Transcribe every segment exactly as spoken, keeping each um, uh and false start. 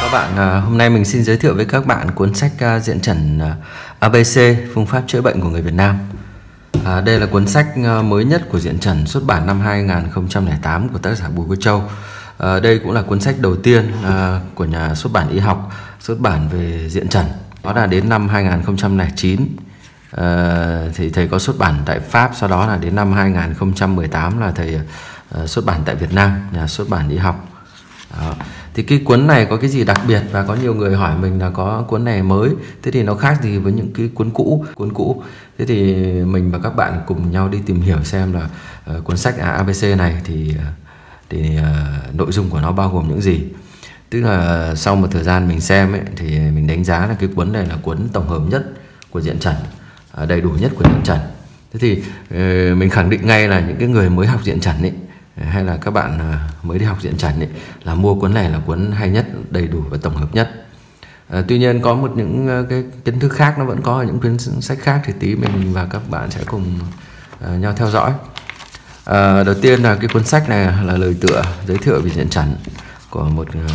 Các bạn, à, hôm nay mình xin giới thiệu với các bạn cuốn sách à, diện trần à, a bê xê phương pháp chữa bệnh của người Việt Nam. À, đây là cuốn sách à, mới nhất của diện trần, xuất bản năm hai nghìn không trăm lẻ tám của tác giả Bùi Quốc Châu. À, đây cũng là cuốn sách đầu tiên à, của nhà xuất bản y học xuất bản về diện trần. Đó là đến năm hai nghìn không trăm lẻ chín à, thì thầy có xuất bản tại Pháp, sau đó là đến năm hai nghìn không trăm mười tám là thầy à, xuất bản tại Việt Nam, nhà xuất bản y học. Đó. Thì cái cuốn này có cái gì đặc biệt, và có nhiều người hỏi mình là có cuốn này mới, thế thì nó khác gì với những cái cuốn cũ cuốn cũ thế thì mình và các bạn cùng nhau đi tìm hiểu xem là uh, cuốn sách a bê xê này thì thì uh, nội dung của nó bao gồm những gì. Tức là sau một thời gian mình xem ấy, thì mình đánh giá là cái cuốn này là cuốn tổng hợp nhất của diện trần, uh, đầy đủ nhất của diện trần. Thế thì uh, mình khẳng định ngay là những cái người mới học diện trần ấy, hay là các bạn mới đi học diện trần ấy, là mua cuốn này là cuốn hay nhất, đầy đủ và tổng hợp nhất. À, tuy nhiên có một những cái kiến thức khác nó vẫn có ở những cuốn sách khác, thì tí mình và các bạn sẽ cùng uh, nhau theo dõi. À, đầu tiên là cái cuốn sách này là lời tựa giới thiệu về diện trần của một uh,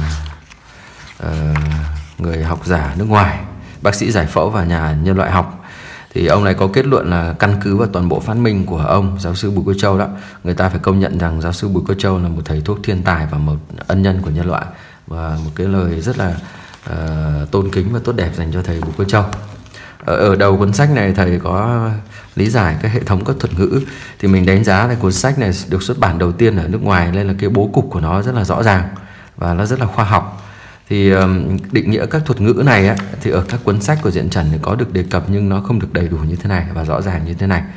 uh, người học giả nước ngoài, bác sĩ giải phẫu và nhà nhân loại học. Thì ông này có kết luận là căn cứ vào toàn bộ phát minh của ông giáo sư Bùi Quốc Châu đó, người ta phải công nhận rằng giáo sư Bùi Quốc Châu là một thầy thuốc thiên tài và một ân nhân của nhân loại, và một cái lời rất là uh, tôn kính và tốt đẹp dành cho thầy Bùi Quốc Châu. Ở, ở đầu cuốn sách này thầy có lý giải các hệ thống các thuật ngữ, thì mình đánh giá là cuốn sách này được xuất bản đầu tiên ở nước ngoài, nên là cái bố cục của nó rất là rõ ràng và nó rất là khoa học. Thì um, định nghĩa các thuật ngữ này á, thì ở các cuốn sách của diện trần thì có được đề cập, nhưng nó không được đầy đủ như thế này và rõ ràng như thế này.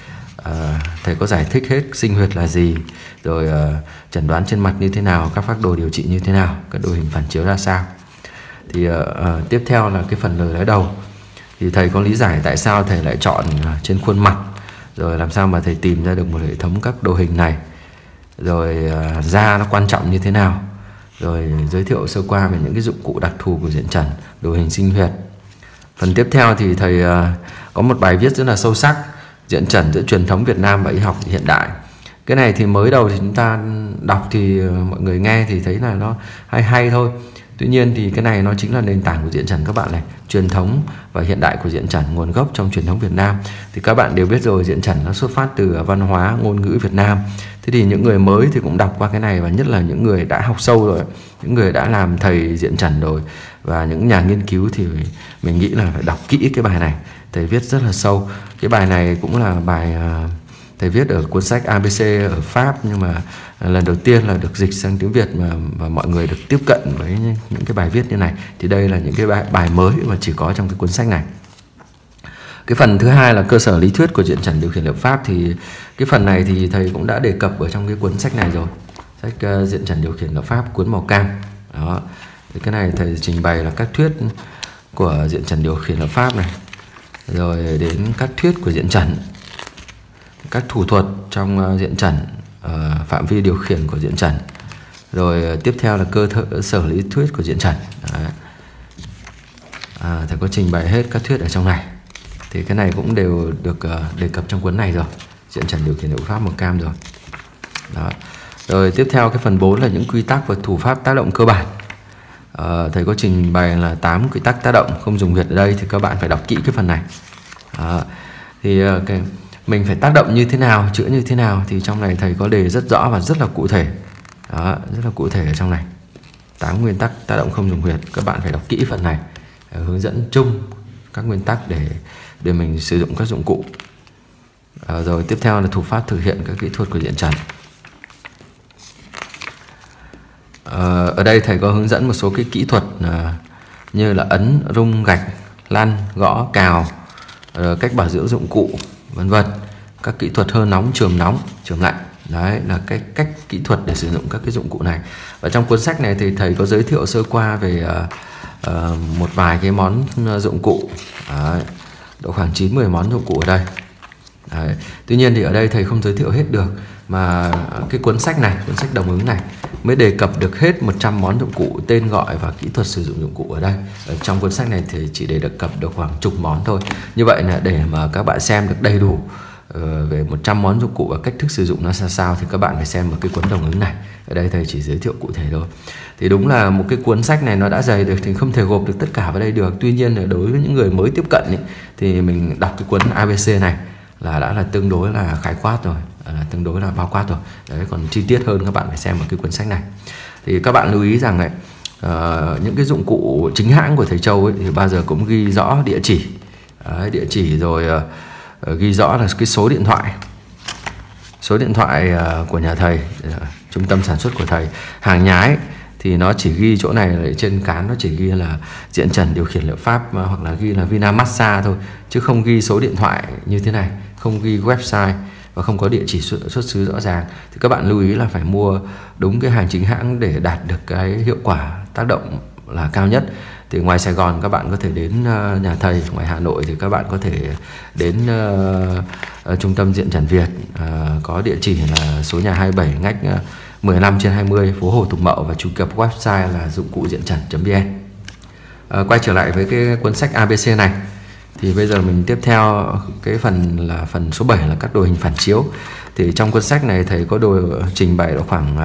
À, thầy có giải thích hết sinh huyệt là gì, rồi uh, chẩn đoán trên mặt như thế nào, các phác đồ điều trị như thế nào, các đồ hình phản chiếu ra sao. Thì uh, uh, tiếp theo là cái phần lời nói đầu, thì thầy có lý giải tại sao thầy lại chọn uh, trên khuôn mặt, rồi làm sao mà thầy tìm ra được một hệ thống các đồ hình này, rồi uh, da nó quan trọng như thế nào, rồi giới thiệu sơ qua về những cái dụng cụ đặc thù của diện trần, đồ hình sinh huyệt. Phần tiếp theo thì thầy uh, có một bài viết rất là sâu sắc, diện trần giữa truyền thống Việt Nam và y học hiện đại. Cái này thì mới đầu thì chúng ta đọc thì uh, mọi người nghe thì thấy là nó hay hay thôi. Tuy nhiên thì cái này nó chính là nền tảng của diện trần các bạn này, truyền thống và hiện đại của diện trần, nguồn gốc trong truyền thống Việt Nam. Thì các bạn đều biết rồi, diện trần nó xuất phát từ văn hóa ngôn ngữ Việt Nam. Thế thì những người mới thì cũng đọc qua cái này, và nhất là những người đã học sâu rồi, những người đã làm thầy diện trần rồi, và những nhà nghiên cứu thì mình nghĩ là phải đọc kỹ cái bài này. Thầy viết rất là sâu. Cái bài này cũng là bài uh, thầy viết ở cuốn sách a bê xê ở Pháp, nhưng mà lần đầu tiên là được dịch sang tiếng Việt mà và mọi người được tiếp cận với những cái bài viết như này. Thì đây là những cái bài, bài mới mà chỉ có trong cái cuốn sách này. Cái phần thứ hai là cơ sở lý thuyết của diện trần điều khiển liệu pháp, thì cái phần này thì thầy cũng đã đề cập ở trong cái cuốn sách này rồi, sách uh, diện trần điều khiển liệu pháp cuốn màu cam đó. Thì cái này thầy trình bày là các thuyết của diện trần điều khiển liệu pháp này, rồi đến các thuyết của diện trần, các thủ thuật trong uh, diện trần, uh, phạm vi điều khiển của diện trần, rồi uh, tiếp theo là cơ sở lý thuyết của diện trần. À, thầy có trình bày hết các thuyết ở trong này. Thì cái này cũng đều được uh, đề cập trong cuốn này rồi, diện trần điều khiển liệu pháp màu cam rồi. Đó. Rồi tiếp theo cái phần bốn là những quy tắc và thủ pháp tác động cơ bản. Uh, thầy có trình bày là tám quy tắc tác động không dùng huyệt ở đây, thì các bạn phải đọc kỹ cái phần này. Đó. Thì uh, cái, mình phải tác động như thế nào, chữa như thế nào, thì trong này thầy có đề rất rõ và rất là cụ thể. Đó, rất là cụ thể ở trong này. tám nguyên tắc tác động không dùng huyệt, các bạn phải đọc kỹ phần này, uh, hướng dẫn chung các nguyên tắc để để mình sử dụng các dụng cụ. À, rồi tiếp theo là thủ pháp thực hiện các kỹ thuật của diện trần. À, ở đây thầy có hướng dẫn một số cái kỹ thuật à, như là ấn, rung, gạch, lăn, gõ, cào, à, cách bảo dưỡng dụng cụ, vân vân. Các kỹ thuật hơi nóng, chườm nóng, chườm lạnh. Đấy là cái cách kỹ thuật để sử dụng các cái dụng cụ này. Và trong cuốn sách này thì thầy có giới thiệu sơ qua về à, à, một vài cái món dụng cụ. Đấy, độ khoảng chín mười món dụng cụ ở đây. Đấy. Tuy nhiên thì ở đây thầy không giới thiệu hết được, mà cái cuốn sách này, cuốn sách đồng ứng này mới đề cập được hết một trăm món dụng cụ, tên gọi và kỹ thuật sử dụng dụng cụ ở đây. Ở trong cuốn sách này thì chỉ đề cập được khoảng chục món thôi. Như vậy là để mà các bạn xem được đầy đủ uh, về một trăm món dụng cụ và cách thức sử dụng nó ra sao thì các bạn phải xem một cái cuốn đồng ứng này. Ở đây thầy chỉ giới thiệu cụ thể thôi. Thì đúng là một cái cuốn sách này nó đã dày được thì không thể gộp được tất cả vào đây được. Tuy nhiên là đối với những người mới tiếp cận ý, thì mình đọc cái cuốn a bê xê này là đã là tương đối là khái quát rồi, là tương đối là bao quát rồi. Đấy, còn chi tiết hơn các bạn phải xem một cái cuốn sách này. Thì các bạn lưu ý rằng này, uh, những cái dụng cụ chính hãng của thầy Châu ấy, thì bao giờ cũng ghi rõ địa chỉ. Đấy, địa chỉ rồi uh, ghi rõ là cái số điện thoại, số điện thoại uh, của nhà thầy, uh, trung tâm sản xuất của thầy. Hàng nhái thì nó chỉ ghi chỗ này, là trên cán nó chỉ ghi là Diện Trần điều khiển liệu pháp, uh, hoặc là ghi là Vina Massage thôi, chứ không ghi số điện thoại như thế này, không ghi website và không có địa chỉ xuất, xuất xứ rõ ràng. Thì các bạn lưu ý là phải mua đúng cái hàng chính hãng để đạt được cái hiệu quả tác động là cao nhất. Thì ngoài Sài Gòn các bạn có thể đến uh, nhà thầy, ngoài Hà Nội thì các bạn có thể đến uh, uh, trung tâm Diện Trần Việt, uh, có địa chỉ là số nhà hai mươi bảy ngách uh, mười lăm trên hai mươi phố Hồ Tùng Mậu, và truy cập website là dụng cụ diện trần chấm vn. Uh, quay trở lại với cái cuốn sách a bê xê này, thì bây giờ mình tiếp theo cái phần là phần số bảy là các đồ hình phản chiếu. Thì trong cuốn sách này thầy có đồ trình bày khoảng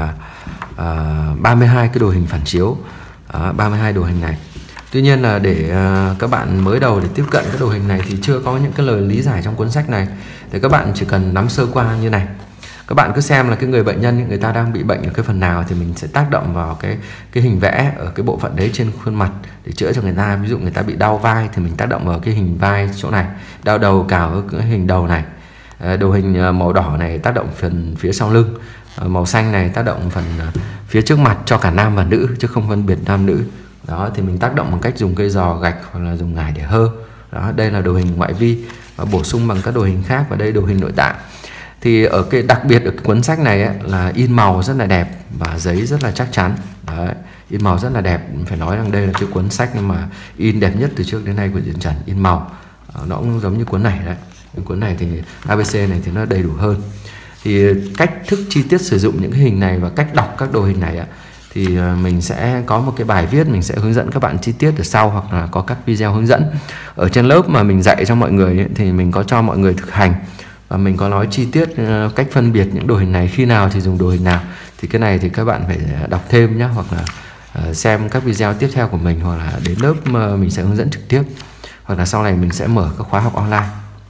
uh, ba mươi hai cái đồ hình phản chiếu, uh, ba mươi hai đồ hình này. Tuy nhiên là để uh, các bạn mới đầu để tiếp cận cái đồ hình này thì chưa có những cái lời lý giải trong cuốn sách này, thì các bạn chỉ cần nắm sơ qua như này. Các bạn cứ xem là cái người bệnh nhân người ta đang bị bệnh ở cái phần nào thì mình sẽ tác động vào cái cái hình vẽ ở cái bộ phận đấy trên khuôn mặt để chữa cho người ta. Ví dụ người ta bị đau vai thì mình tác động vào cái hình vai chỗ này, đau đầu cào cái hình đầu này. Đồ hình màu đỏ này tác động phần phía sau lưng, màu xanh này tác động phần phía trước mặt cho cả nam và nữ chứ không phân biệt nam nữ. Đó thì mình tác động bằng cách dùng cây giò, gạch hoặc là dùng ngải để hơ. Đó, đây là đồ hình ngoại vi và bổ sung bằng các đồ hình khác, và đây đồ hình nội tạng. Thì ở cái đặc biệt ở cái cuốn sách này ấy, là in màu rất là đẹp và giấy rất là chắc chắn. Đấy, in màu rất là đẹp, phải nói rằng đây là cái cuốn sách mà in đẹp nhất từ trước đến nay của Diện Trần, in màu. Nó cũng giống như cuốn này đấy. Cái cuốn này thì a bê xê này thì nó đầy đủ hơn. Thì cách thức chi tiết sử dụng những cái hình này và cách đọc các đồ hình này ấy, thì mình sẽ có một cái bài viết mình sẽ hướng dẫn các bạn chi tiết ở sau, hoặc là có các video hướng dẫn ở trên lớp mà mình dạy cho mọi người ấy, thì mình có cho mọi người thực hành và mình có nói chi tiết cách phân biệt những đồ hình này, khi nào thì dùng đồ hình nào. Thì cái này thì các bạn phải đọc thêm nhé, hoặc là xem các video tiếp theo của mình, hoặc là đến lớp mà mình sẽ hướng dẫn trực tiếp, hoặc là sau này mình sẽ mở các khóa học online.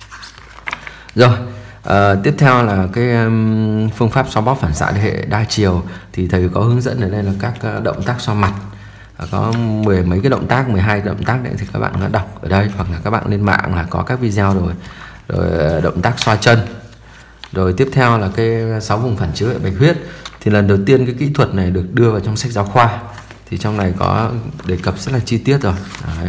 Rồi, à, tiếp theo là cái um, phương pháp xoa bóp phản xạ hệ đa chiều. Thì thầy có hướng dẫn ở đây là các động tác xoa mặt, có mười mấy cái động tác, mười hai động tác đấy, thì các bạn có đọc ở đây, hoặc là các bạn lên mạng là có các video rồi. Rồi động tác xoa chân. Rồi tiếp theo là cái sáu vùng phản chiếu hệ bạch huyết. Thì lần đầu tiên cái kỹ thuật này được đưa vào trong sách giáo khoa, thì trong này có đề cập rất là chi tiết rồi. Đấy.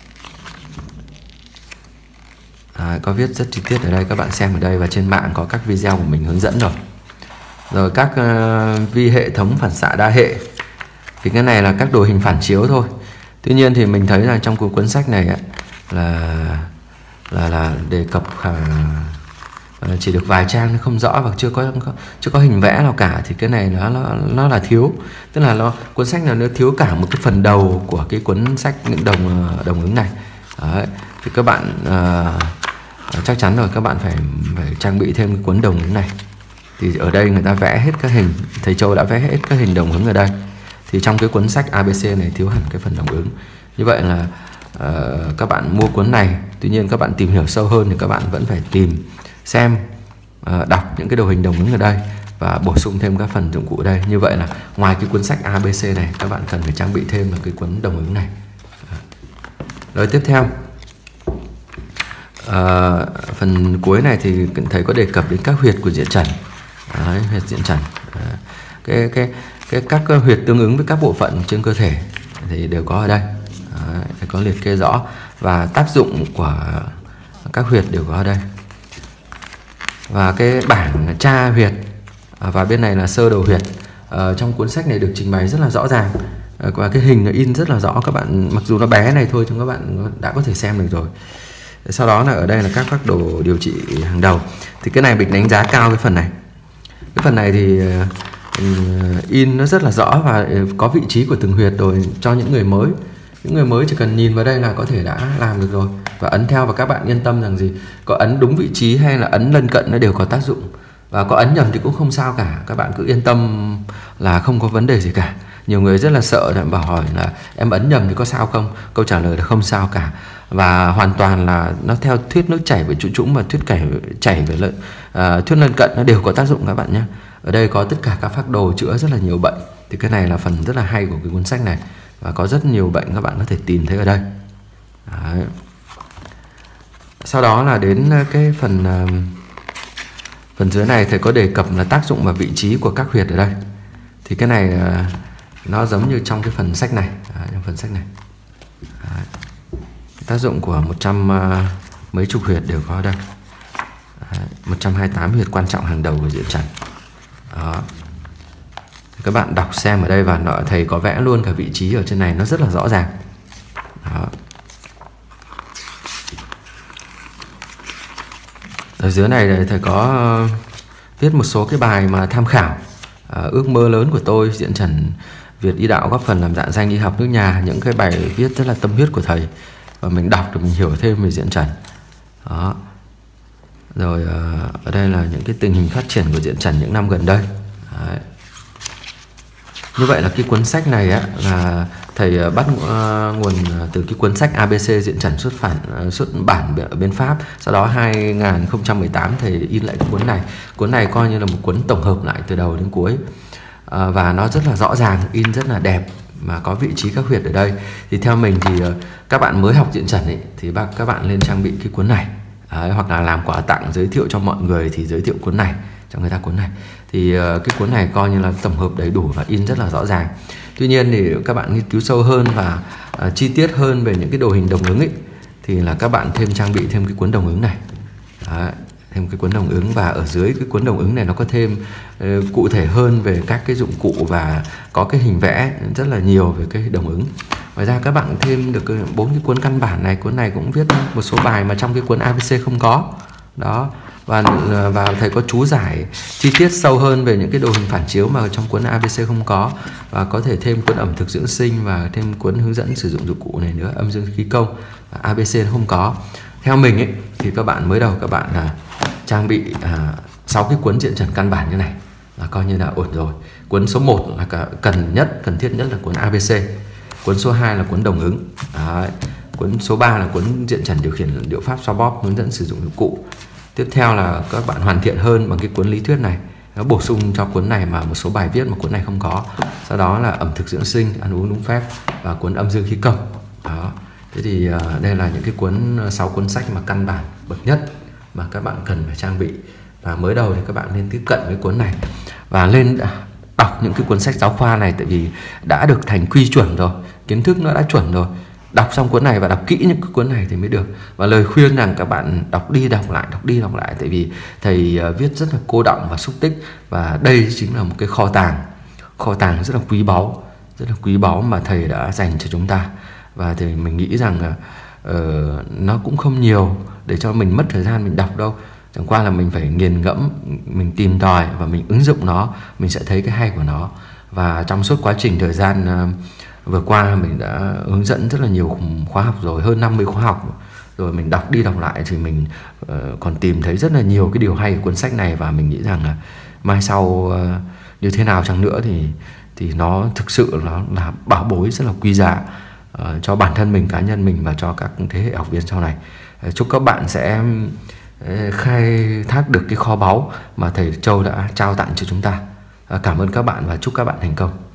Đấy, có viết rất chi tiết ở đây, các bạn xem ở đây, và trên mạng có các video của mình hướng dẫn rồi. Rồi các uh, vi hệ thống phản xạ đa hệ, thì cái này là các đồ hình phản chiếu thôi. Tuy nhiên thì mình thấy là trong cuốn sách này ấy, là là là đề cập uh, chỉ được vài trang, nó không rõ và chưa có, có chưa có hình vẽ nào cả. Thì cái này nó nó nó là thiếu, tức là nó cuốn sách này nó thiếu cả một cái phần đầu của cái cuốn sách những đồng đồng ứng này. Đấy. Thì các bạn uh, chắc chắn rồi, các bạn phải phải trang bị thêm cái cuốn đồng ứng này. Thì ở đây người ta vẽ hết các hình, thầy Châu đã vẽ hết các hình đồng ứng ở đây. Thì trong cái cuốn sách a bê xê này thiếu hẳn cái phần đồng ứng. Như vậy là uh, các bạn mua cuốn này, tuy nhiên các bạn tìm hiểu sâu hơn thì các bạn vẫn phải tìm xem, uh, đọc những cái đồ hình đồng ứng ở đây và bổ sung thêm các phần dụng cụ ở đây. Như vậy là ngoài cái cuốn sách a bê xê này, các bạn cần phải trang bị thêm là cái cuốn đồng ứng này. Rồi tiếp theo, uh, phần cuối này thì thầy có đề cập đến các huyệt của Diện Trần. Đấy, huyệt Diện Trần, uh, cái cái cái các huyệt tương ứng với các bộ phận trên cơ thể thì đều có ở đây. Đấy, có liệt kê rõ, và tác dụng của các huyệt đều có ở đây. Và cái bảng tra huyệt, và bên này là sơ đồ huyệt. Ở trong cuốn sách này được trình bày rất là rõ ràng, và cái hình nó in rất là rõ. Các bạn mặc dù nó bé này thôi nhưng các bạn đã có thể xem được rồi. Sau đó là ở đây là các phác đồ điều trị hàng đầu. Thì cái này mình đánh giá cao cái phần này. Cái phần này thì in nó rất là rõ và có vị trí của từng huyệt rồi cho những người mới. Những người mới chỉ cần nhìn vào đây là có thể đã làm được rồi và ấn theo, và các bạn yên tâm rằng gì, có ấn đúng vị trí hay là ấn lân cận nó đều có tác dụng, và có ấn nhầm thì cũng không sao cả, các bạn cứ yên tâm là không có vấn đề gì cả. Nhiều người rất là sợ để bảo hỏi là em ấn nhầm thì có sao không, câu trả lời là không sao cả, và hoàn toàn là nó theo thuyết nước chảy về trụ trũng và thuyết chảy chảy về lợn uh, thuyết lân cận nó đều có tác dụng các bạn nhé. Ở đây có tất cả các phác đồ chữa rất là nhiều bệnh, thì cái này là phần rất là hay của cái cuốn sách này, và có rất nhiều bệnh các bạn có thể tìm thấy ở đây. Đấy. Sau đó là đến cái phần uh, phần dưới này thầy có đề cập là tác dụng và vị trí của các huyệt ở đây. Thì cái này uh, nó giống như trong cái phần sách này. Đấy, trong phần sách này. Đấy. Tác dụng của một trăm uh, mấy chục huyệt đều có ở đây. Đấy, một trăm hai mươi tám huyệt quan trọng hàng đầu của diện trần. Đó. Các bạn đọc xem ở đây, và nó, thầy có vẽ luôn cả vị trí ở trên này, nó rất là rõ ràng. Đó. Ở dưới này thầy có viết một số cái bài mà tham khảo. À, ước mơ lớn của tôi, Diện Trần Việt Y Đạo góp phần làm rạng danh y học nước nhà. Những cái bài viết rất là tâm huyết của thầy, và mình đọc để mình hiểu thêm về Diện Trần. Đó. Rồi ở đây là những cái tình hình phát triển của Diện Trần những năm gần đây. Đấy. Như vậy là cái cuốn sách này á, là thầy bắt uh, nguồn từ cái cuốn sách a bê xê Diện Trần xuất bản uh, xuất bản ở bên Pháp. Sau đó hai không một tám thầy in lại cái cuốn này. Cuốn này coi như là một cuốn tổng hợp lại từ đầu đến cuối, uh, và nó rất là rõ ràng, in rất là đẹp, mà có vị trí các huyệt ở đây. Thì theo mình thì uh, các bạn mới học Diện Trần ấy, thì bác các bạn nên trang bị cái cuốn này, uh, hoặc là làm quà tặng giới thiệu cho mọi người thì giới thiệu cuốn này cho người ta. Cuốn này thì uh, cái cuốn này coi như là tổng hợp đầy đủ và in rất là rõ ràng. Tuy nhiên thì các bạn nghiên cứu sâu hơn và uh, chi tiết hơn về những cái đồ hình đồng ứng ấy, thì là các bạn thêm trang bị thêm cái cuốn đồng ứng này. Đấy, thêm cái cuốn đồng ứng, và ở dưới cái cuốn đồng ứng này nó có thêm uh, cụ thể hơn về các cái dụng cụ, và có cái hình vẽ rất là nhiều về cái đồng ứng. Ngoài ra các bạn thêm được bốn cái cuốn căn bản này. Cuốn này cũng viết một số bài mà trong cái cuốn a bê xê không có. Đó. Và, và thầy có chú giải chi tiết sâu hơn về những cái đồ hình phản chiếu mà trong cuốn a bê xê không có, và có thể thêm cuốn ẩm thực dưỡng sinh và thêm cuốn hướng dẫn sử dụng dụng cụ này nữa, âm dương khí công, a bê xê không có. Theo mình ấy, thì các bạn mới đầu các bạn là trang bị à, sáu cái cuốn Diện Trần căn bản như này là coi như là ổn rồi. Cuốn số một là cả, cần nhất, cần thiết nhất là cuốn a bê xê. Cuốn số hai là cuốn đồng ứng. Đấy. Cuốn số ba là cuốn Diện Trần điều khiển liệu pháp xoa bóp, hướng dẫn sử dụng dụng cụ. Tiếp theo là các bạn hoàn thiện hơn bằng cái cuốn lý thuyết này, nó bổ sung cho cuốn này mà một số bài viết mà cuốn này không có. Sau đó là ẩm thực dưỡng sinh, ăn uống đúng phép, và cuốn âm dương khí công. Đó. Thế thì uh, đây là những cái cuốn sáu cuốn sách mà căn bản bậc nhất mà các bạn cần phải trang bị. Và mới đầu thì các bạn nên tiếp cận với cuốn này và lên đọc những cái cuốn sách giáo khoa này, tại vì đã được thành quy chuẩn rồi, kiến thức nó đã chuẩn rồi. Đọc xong cuốn này và đọc kỹ những cái cuốn này thì mới được. Và lời khuyên rằng các bạn đọc đi đọc lại, đọc đi đọc lại, tại vì thầy viết rất là cô đọng và xúc tích, và đây chính là một cái kho tàng, kho tàng rất là quý báu, rất là quý báu mà thầy đã dành cho chúng ta. Và thì mình nghĩ rằng uh, nó cũng không nhiều để cho mình mất thời gian mình đọc đâu. Chẳng qua là mình phải nghiền ngẫm, mình tìm tòi và mình ứng dụng nó, mình sẽ thấy cái hay của nó. Và trong suốt quá trình thời gian uh, vừa qua mình đã hướng dẫn rất là nhiều khóa học rồi, hơn năm mươi khóa học rồi, mình đọc đi đọc lại thì mình uh, còn tìm thấy rất là nhiều cái điều hay của cuốn sách này. Và mình nghĩ rằng là mai sau uh, như thế nào chăng nữa thì thì nó thực sự nó là bảo bối rất là quý giá uh, cho bản thân mình, cá nhân mình, và cho các thế hệ học viên sau này. Uh, chúc các bạn sẽ uh, khai thác được cái kho báu mà thầy Châu đã trao tặng cho chúng ta. Uh, cảm ơn các bạn và chúc các bạn thành công.